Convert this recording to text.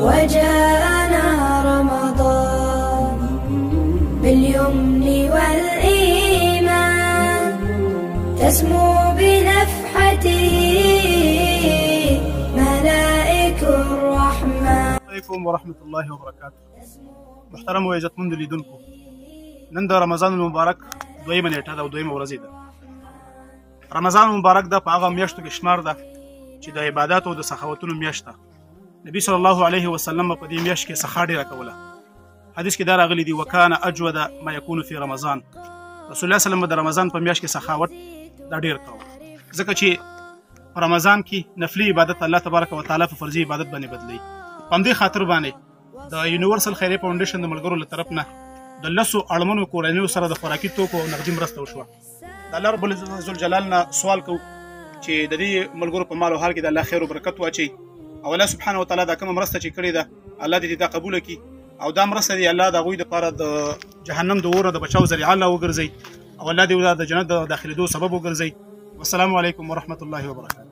وجاءنا رمضان باليمن والإيمان تسمو بنفحته ملائك الرحمن. عليكم ورحمة الله وبركاته. محترم و عزتمند لیدونکو، نن د رمضان المبارک دویمه نیټه ده او دویمه ورځ ده. رمضان مبارک ده په هغه میاشتو کې شمار ده چې د عبادت او د سخاوتونو میاشت ده. نبی صلی الله علیه وسلم په دې میاشت کې سخا ډیره کوله. حدیث کې دا راغلی دی وکانه اجود ما یکون فی رمضان. رسول الله صلی الله علیه وسلم د رمضان په میاشت کې سخاوت دا ډیر کوه، ځکه چې په رمضان کې نفلي عبادت الله تبارک وتعالى په فرضي عبادت باندې بدلی. په همدې خاطر باندې د یونیورسل خیریه فاونډیشن د ملګرو له طرف نه د لسو اړمنو کورنیو سره د خوراکي توکو او نقدي مرسته وشوه. د الله رب العزت جلال نه سوال کوو چې د دې ملګرو په مال او حال کې د الله خیر او برکت واچي، او الله سبحانه وتعالی دا کومه مرسته چې کړې ده الله دې دا قبول کړي، او دا مرسته دی الله د هغوی دپاره د جهنم د اور نه د بچاو ذریعه الله وګرځي، او الله دې د جنت د داخلېدو سبب وګرځي. والسلام علیکم ورحمة الله وبرکاته.